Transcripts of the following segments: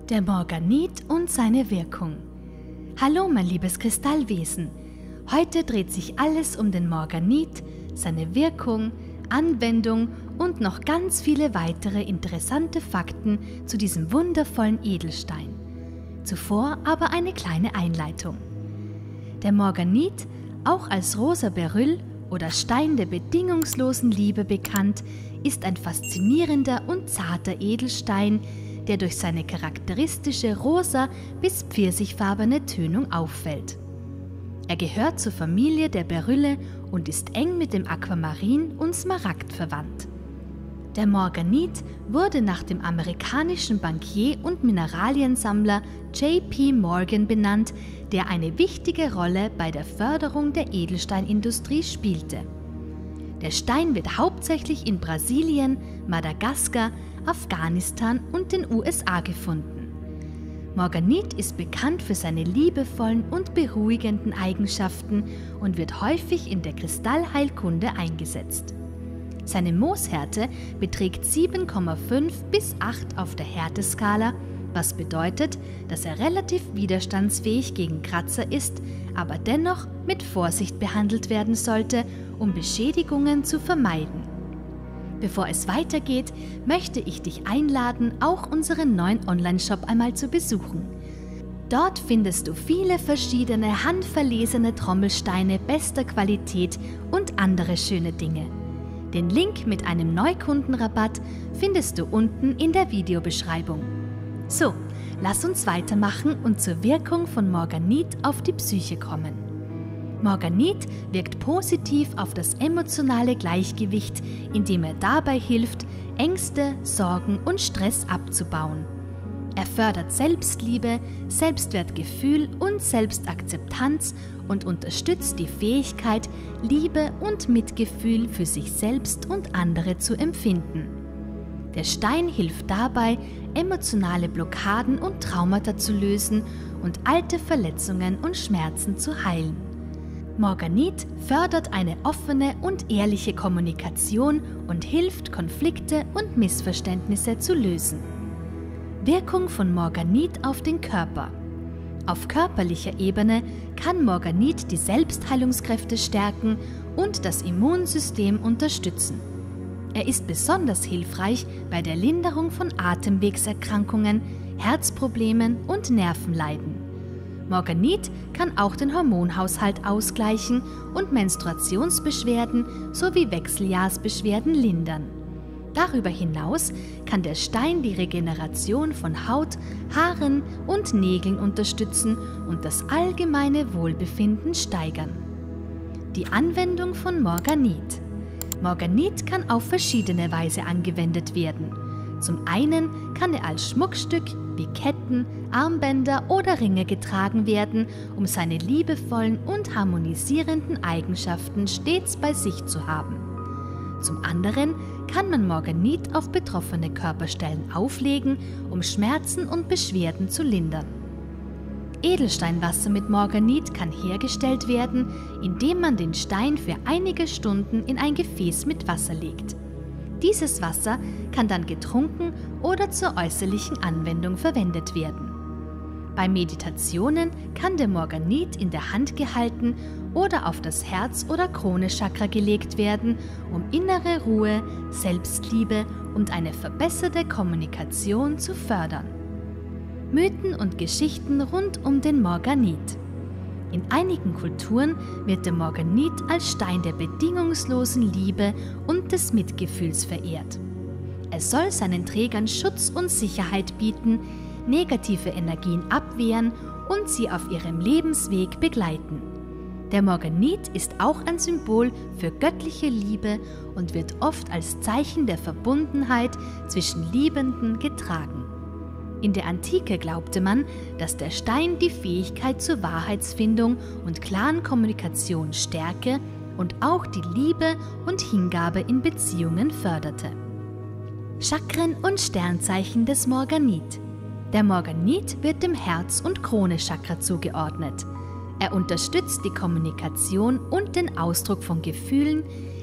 Der Morganit und seine Wirkung. Hallo mein liebes Kristallwesen, heute dreht sich alles um den Morganit, seine Wirkung, Anwendung und noch ganz viele weitere interessante Fakten zu diesem wundervollen Edelstein. Zuvor aber eine kleine Einleitung. Der Morganit, auch als rosa Beryll oder Stein der bedingungslosen Liebe bekannt, ist ein faszinierender und zarter Edelstein, der durch seine charakteristische rosa bis pfirsichfarbene Tönung auffällt. Er gehört zur Familie der Berylle und ist eng mit dem Aquamarin und Smaragd verwandt. Der Morganit wurde nach dem amerikanischen Bankier und Mineraliensammler J.P. Morgan benannt, der eine wichtige Rolle bei der Förderung der Edelsteinindustrie spielte. Der Stein wird hauptsächlich in Brasilien, Madagaskar, Afghanistan und den USA gefunden. Morganit ist bekannt für seine liebevollen und beruhigenden Eigenschaften und wird häufig in der Kristallheilkunde eingesetzt. Seine Mooshärte beträgt 7,5 bis 8 auf der Härteskala, was bedeutet, dass er relativ widerstandsfähig gegen Kratzer ist, aber dennoch mit Vorsicht behandelt werden sollte, um Beschädigungen zu vermeiden. Bevor es weitergeht, möchte ich dich einladen, auch unseren neuen Online-Shop einmal zu besuchen. Dort findest du viele verschiedene handverlesene Trommelsteine bester Qualität und andere schöne Dinge. Den Link mit einem Neukundenrabatt findest du unten in der Videobeschreibung. So, lass uns weitermachen und zur Wirkung von Morganit auf die Psyche kommen. Morganit wirkt positiv auf das emotionale Gleichgewicht, indem er dabei hilft, Ängste, Sorgen und Stress abzubauen. Er fördert Selbstliebe, Selbstwertgefühl und Selbstakzeptanz und unterstützt die Fähigkeit, Liebe und Mitgefühl für sich selbst und andere zu empfinden. Der Stein hilft dabei, emotionale Blockaden und Traumata zu lösen und alte Verletzungen und Schmerzen zu heilen. Morganit fördert eine offene und ehrliche Kommunikation und hilft, Konflikte und Missverständnisse zu lösen. Wirkung von Morganit auf den Körper. Auf körperlicher Ebene kann Morganit die Selbstheilungskräfte stärken und das Immunsystem unterstützen. Er ist besonders hilfreich bei der Linderung von Atemwegserkrankungen, Herzproblemen und Nervenleiden. Morganit kann auch den Hormonhaushalt ausgleichen und Menstruationsbeschwerden sowie Wechseljahrsbeschwerden lindern. Darüber hinaus kann der Stein die Regeneration von Haut, Haaren und Nägeln unterstützen und das allgemeine Wohlbefinden steigern. Die Anwendung von Morganit. Morganit kann auf verschiedene Weise angewendet werden. Zum einen kann er als Schmuckstück wie Ketten, Armbänder oder Ringe getragen werden, um seine liebevollen und harmonisierenden Eigenschaften stets bei sich zu haben. Zum anderen kann man Morganit auf betroffene Körperstellen auflegen, um Schmerzen und Beschwerden zu lindern. Edelsteinwasser mit Morganit kann hergestellt werden, indem man den Stein für einige Stunden in ein Gefäß mit Wasser legt. Dieses Wasser kann dann getrunken oder zur äußerlichen Anwendung verwendet werden. Bei Meditationen kann der Morganit in der Hand gehalten oder auf das Herz- oder Krone-Chakra gelegt werden, um innere Ruhe, Selbstliebe und eine verbesserte Kommunikation zu fördern. Mythen und Geschichten rund um den Morganit. In einigen Kulturen wird der Morganit als Stein der bedingungslosen Liebe und des Mitgefühls verehrt. Er soll seinen Trägern Schutz und Sicherheit bieten, negative Energien abwehren und sie auf ihrem Lebensweg begleiten. Der Morganit ist auch ein Symbol für göttliche Liebe und wird oft als Zeichen der Verbundenheit zwischen Liebenden getragen. In der Antike glaubte man, dass der Stein die Fähigkeit zur Wahrheitsfindung und klaren Kommunikation stärke und auch die Liebe und Hingabe in Beziehungen förderte. Chakren und Sternzeichen des Morganit. Der Morganit wird dem Herz- und Krone-Chakra zugeordnet. Er unterstützt die Kommunikation und den Ausdruck von Gefühlen,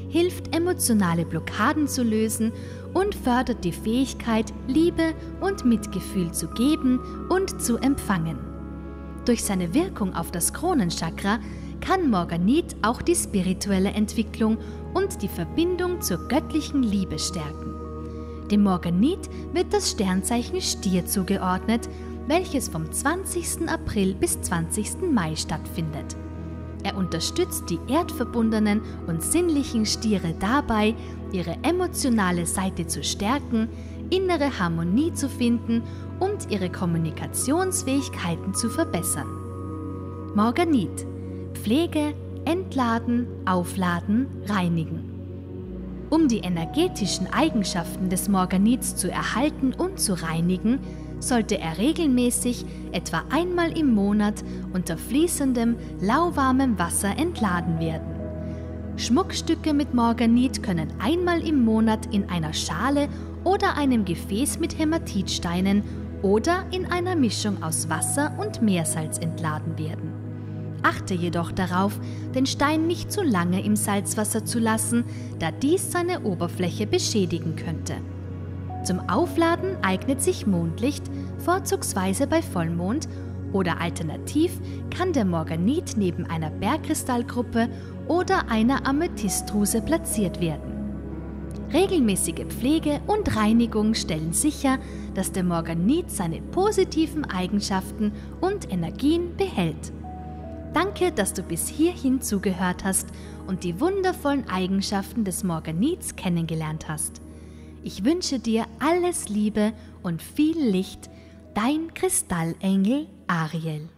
hilft, emotionale Blockaden zu lösen und fördert die Fähigkeit, Liebe und Mitgefühl zu geben und zu empfangen. Durch seine Wirkung auf das Kronenchakra kann Morganit auch die spirituelle Entwicklung und die Verbindung zur göttlichen Liebe stärken. Dem Morganit wird das Sternzeichen Stier zugeordnet, welches vom 20. April bis 20. Mai stattfindet. Er unterstützt die erdverbundenen und sinnlichen Stiere dabei, ihre emotionale Seite zu stärken, innere Harmonie zu finden und ihre Kommunikationsfähigkeiten zu verbessern. Morganit: Pflege, entladen, aufladen, reinigen. Um die energetischen Eigenschaften des Morganits zu erhalten und zu reinigen, sollte er regelmäßig, etwa einmal im Monat, unter fließendem, lauwarmem Wasser entladen werden. Schmuckstücke mit Morganit können einmal im Monat in einer Schale oder einem Gefäß mit Hämatitsteinen oder in einer Mischung aus Wasser und Meersalz entladen werden. Achte jedoch darauf, den Stein nicht zu lange im Salzwasser zu lassen, da dies seine Oberfläche beschädigen könnte. Zum Aufladen eignet sich Mondlicht, vorzugsweise bei Vollmond, oder alternativ kann der Morganit neben einer Bergkristallgruppe oder einer Amethystdruse platziert werden. Regelmäßige Pflege und Reinigung stellen sicher, dass der Morganit seine positiven Eigenschaften und Energien behält. Danke, dass du bis hierhin zugehört hast und die wundervollen Eigenschaften des Morganits kennengelernt hast. Ich wünsche dir alles Liebe und viel Licht, dein Kristallengel Ariel.